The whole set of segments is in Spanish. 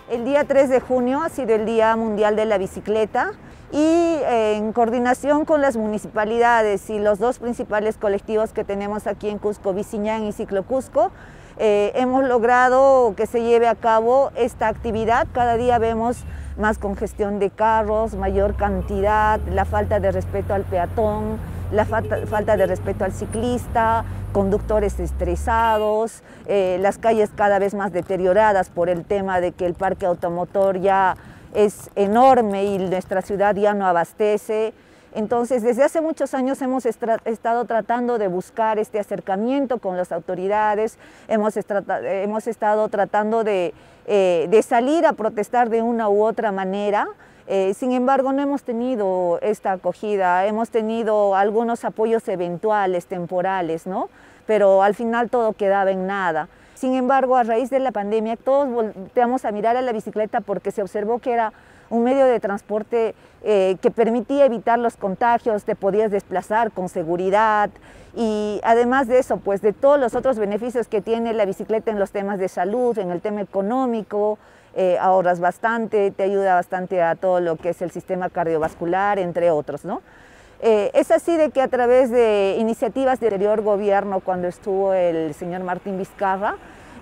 El día 3 de junio ha sido el Día Mundial de la Bicicleta y en coordinación con las municipalidades y los dos principales colectivos que tenemos aquí en Cusco, Biciñán y Ciclo Cusco, hemos logrado que se lleve a cabo esta actividad. Cada día vemos más congestión de carros, mayor cantidad, la falta de respeto al peatón, la falta de respeto al ciclista, conductores estresados, las calles cada vez más deterioradas por el tema de que el parque automotor ya es enorme y nuestra ciudad ya no abastece. Entonces, desde hace muchos años hemos estado tratando de buscar este acercamiento con las autoridades, hemos estado tratando de salir a protestar de una u otra manera. Sin embargo, no hemos tenido esta acogida, hemos tenido algunos apoyos eventuales, temporales, ¿no? Pero al final todo quedaba en nada. Sin embargo, a raíz de la pandemia, todos volteamos a mirar a la bicicleta porque se observó que era un medio de transporte que permitía evitar los contagios, te podías desplazar con seguridad y además de eso, pues de todos los otros beneficios que tiene la bicicleta en los temas de salud, en el tema económico, ahorras bastante, te ayuda bastante a todo lo que es el sistema cardiovascular, entre otros, ¿no? Es así de que a través de iniciativas del anterior gobierno, cuando estuvo el señor Martín Vizcarra,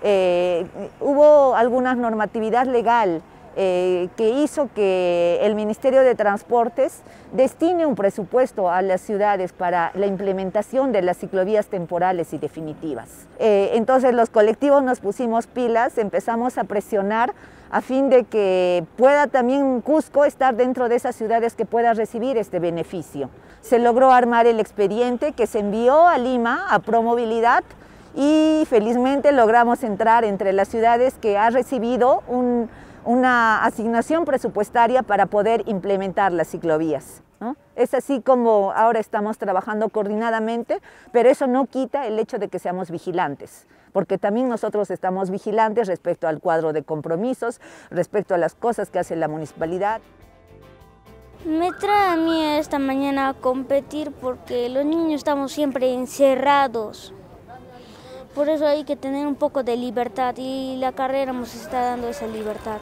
hubo alguna normatividad legal que hizo que el Ministerio de Transportes destine un presupuesto a las ciudades para la implementación de las ciclovías temporales y definitivas. Entonces los colectivos nos pusimos pilas, empezamos a presionar a fin de que pueda también Cusco estar dentro de esas ciudades que pueda recibir este beneficio. Se logró armar el expediente que se envió a Lima, a Promovilidad, y felizmente logramos entrar entre las ciudades que ha recibido una asignación presupuestaria para poder implementar las ciclovías, ¿no? Es así como ahora estamos trabajando coordinadamente, pero eso no quita el hecho de que seamos vigilantes, porque también nosotros estamos vigilantes respecto al cuadro de compromisos, respecto a las cosas que hace la municipalidad. Me trae a mí esta mañana a competir porque los niños estamos siempre encerrados. Por eso hay que tener un poco de libertad y la carrera nos está dando esa libertad.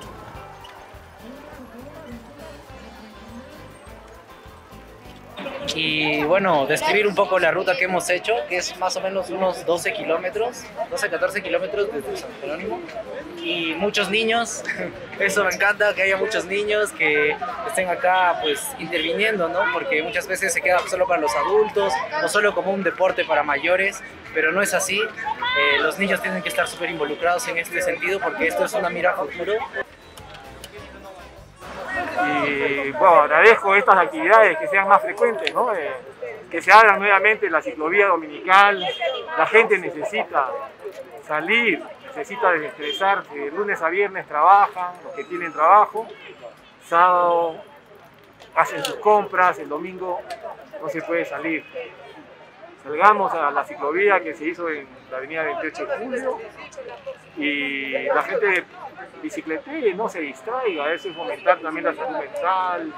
Y bueno, describir un poco la ruta que hemos hecho, que es más o menos unos 12 kilómetros, 12-14 kilómetros desde San Jerónimo. Y muchos niños, eso me encanta, que haya muchos niños que estén acá pues interviniendo, ¿no? Porque muchas veces se queda solo para los adultos, o solo como un deporte para mayores, pero no es así. Los niños tienen que estar súper involucrados en este sentido porque esto es una mira a futuro. Y bueno, agradezco estas actividades que sean más frecuentes, ¿no? Que se hagan nuevamente la ciclovía dominical. La gente necesita salir, necesita desestresarse. De lunes a viernes trabajan, los que tienen trabajo. Sábado hacen sus compras, el domingo no se puede salir. Salgamos a la ciclovía que se hizo en la avenida 28 de julio y la gente bicicletee, no se distraiga, eso es fomentar también la salud mental.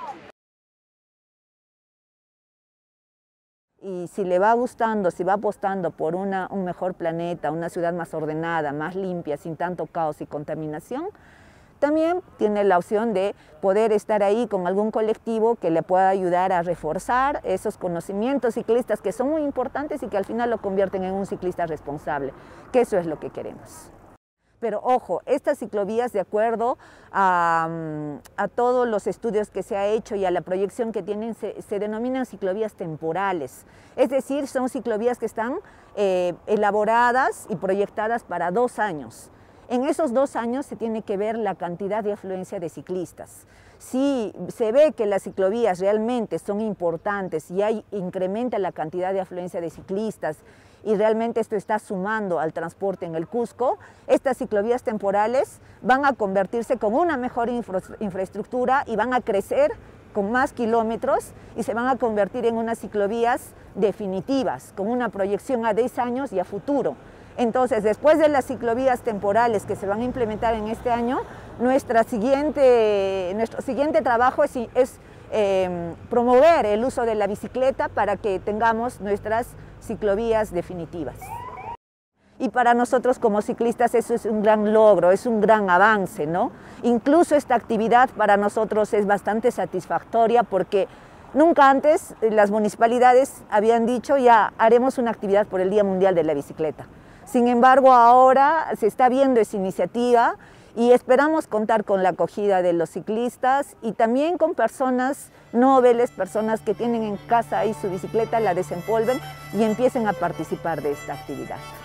Y si le va gustando, si va apostando por un mejor planeta, una ciudad más ordenada, más limpia, sin tanto caos y contaminación, también tiene la opción de poder estar ahí con algún colectivo que le pueda ayudar a reforzar esos conocimientos ciclistas que son muy importantes y que al final lo convierten en un ciclista responsable, que eso es lo que queremos. Pero ojo, estas ciclovías, de acuerdo a todos los estudios que se ha hecho y a la proyección que tienen, se denominan ciclovías temporales. Es decir, son ciclovías que están elaboradas y proyectadas para 2 años. En esos 2 años se tiene que ver la cantidad de afluencia de ciclistas. Si se ve que las ciclovías realmente son importantes y incrementa la cantidad de afluencia de ciclistas y realmente esto está sumando al transporte en el Cusco, estas ciclovías temporales van a convertirse con una mejor infraestructura y van a crecer con más kilómetros y se van a convertir en unas ciclovías definitivas, con una proyección a 10 años y a futuro. Entonces, después de las ciclovías temporales que se van a implementar en este año, nuestro siguiente trabajo es promover el uso de la bicicleta para que tengamos nuestras ciclovías definitivas. y para nosotros como ciclistas eso es un gran logro, es un gran avance, ¿no? Incluso esta actividad para nosotros es bastante satisfactoria porque nunca antes las municipalidades habían dicho ya haremos una actividad por el Día Mundial de la Bicicleta. Sin embargo, ahora se está viendo esa iniciativa y esperamos contar con la acogida de los ciclistas y también con personas nobles, personas que tienen en casa ahí su bicicleta, la desempolven y empiecen a participar de esta actividad.